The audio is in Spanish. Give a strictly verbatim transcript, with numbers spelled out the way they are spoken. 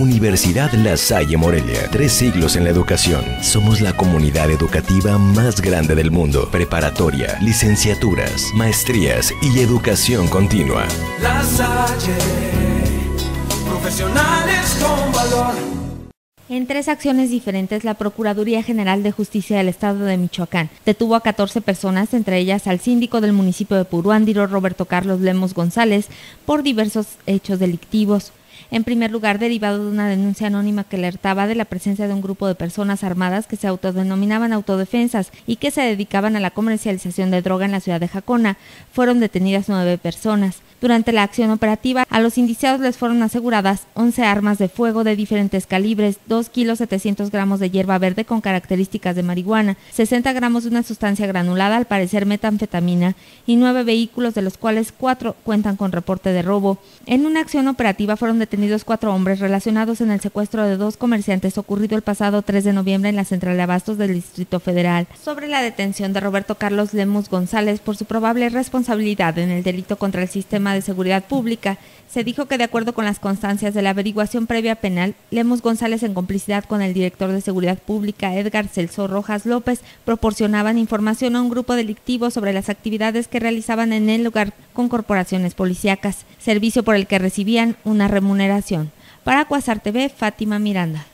Universidad La Salle Morelia, tres siglos en la educación. Somos la comunidad educativa más grande del mundo. Preparatoria, licenciaturas, maestrías y educación continua. La Salle, profesionales con valor. En tres acciones diferentes, la Procuraduría General de Justicia del Estado de Michoacán detuvo a catorce personas, entre ellas al síndico del municipio de Puruándiro, Roberto Carlos Lemos González, por diversos hechos delictivos. En primer lugar, derivado de una denuncia anónima que alertaba de la presencia de un grupo de personas armadas que se autodenominaban autodefensas y que se dedicaban a la comercialización de droga en la ciudad de Jacona, fueron detenidas nueve personas. Durante la acción operativa, a los indiciados les fueron aseguradas once armas de fuego de diferentes calibres, dos kilos setecientos gramos de hierba verde con características de marihuana, sesenta gramos de una sustancia granulada, al parecer metanfetamina, y nueve vehículos, de los cuales cuatro cuentan con reporte de robo. En una acción operativa fueron detenidos cuatro hombres relacionados en el secuestro de dos comerciantes ocurrido el pasado tres de noviembre en la central de abastos del Distrito Federal. Sobre la detención de Roberto Carlos Lemos González por su probable responsabilidad en el delito contra el sistema de seguridad pública, se dijo que de acuerdo con las constancias de la averiguación previa penal, Lemos González, en complicidad con el director de Seguridad Pública, Edgar Celso Rojas López, proporcionaban información a un grupo delictivo sobre las actividades que realizaban en el lugar con corporaciones policíacas, servicio por el que recibían una remuneración. Para Cuasar T V, Fátima Miranda.